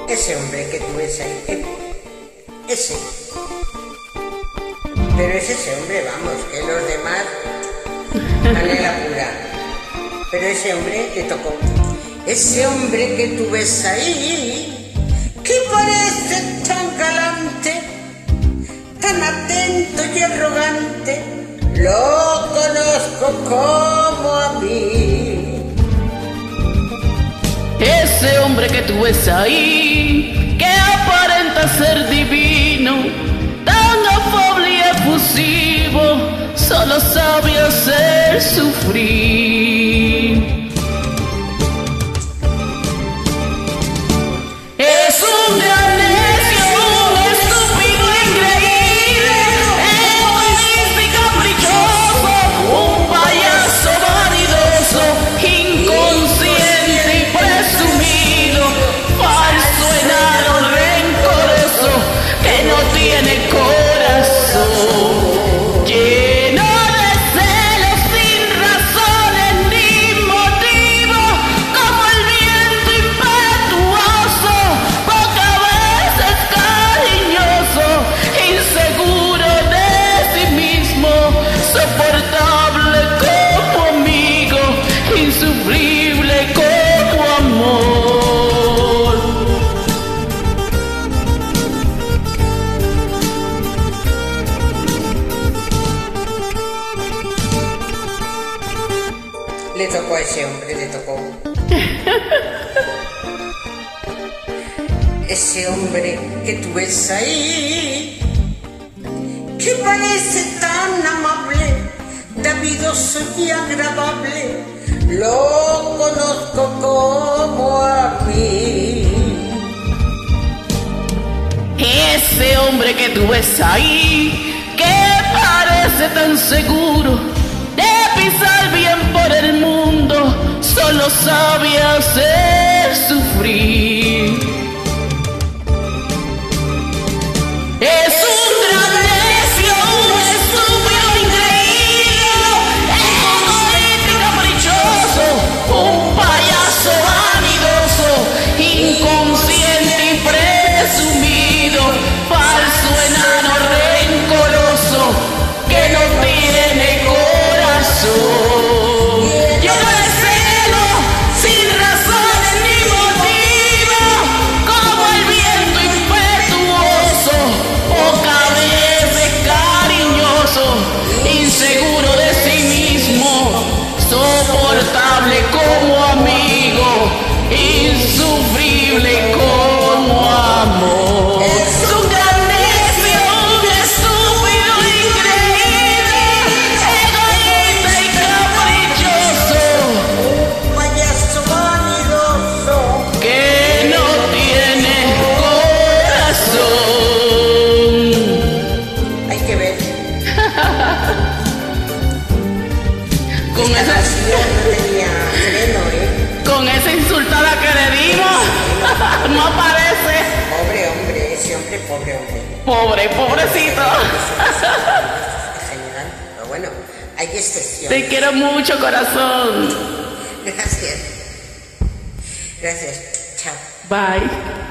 Ese hombre que tú ves ahí, ese. Pero es ese hombre, vamos, que los demás canela pura. Pero ese hombre le tocó. Ese hombre que tú ves ahí, que parece tan galante, tan atento y arrogante, lo conozco como a mí. Ese hombre que tú ves ahí, que aparenta ser divino, tan afable y efusivo, solo sabe hacer sufrir. Es un gran necio, un estúpido increíble, egoísta y caprichoso, un payaso vanidoso, inconsciente y presumido, falso, enano, rencoroso, que no tiene corazón, lleno de celos sin razones ni motivo, como el viento impetuoso, pocas veces cariñoso, inseguro de sí mismo, soportable como amigo, insufrible como amor. Le tocó a ese hombre, le tocó. Ese hombre que tú ves ahí, que parece tan amable, davidoso y agradable, lo conozco como a mí. Ese hombre que tú ves ahí, que parece tan seguro de pisar bien por el mundo, solo sabe hacer sufrir. Es un gran necio, un estúpido increíble, egoísta y caprichoso, un payaso vanidoso, inconsciente y presumido, falso, enano, rencoroso, que no tiene corazón, lleno de celo, sin razones ni motivos, como el viento impetuoso, pocas veces cariñoso, inseguro de sí mismo, soportable como amigo, insufrible como amor. Es un gran necio, un estúpido increíble, egoísta y caprichoso, Payaso vanidoso. que no tiene corazón. Hay que ver. Con Esta esa, canción no tenía freno, con esa insultada que le dimos, no aparece. Pobre hombre, ese hombre, pobre hombre. Pobrecito. General, pero bueno, hay excepciones. Te quiero mucho, corazón. Gracias. Gracias. Chao. Bye.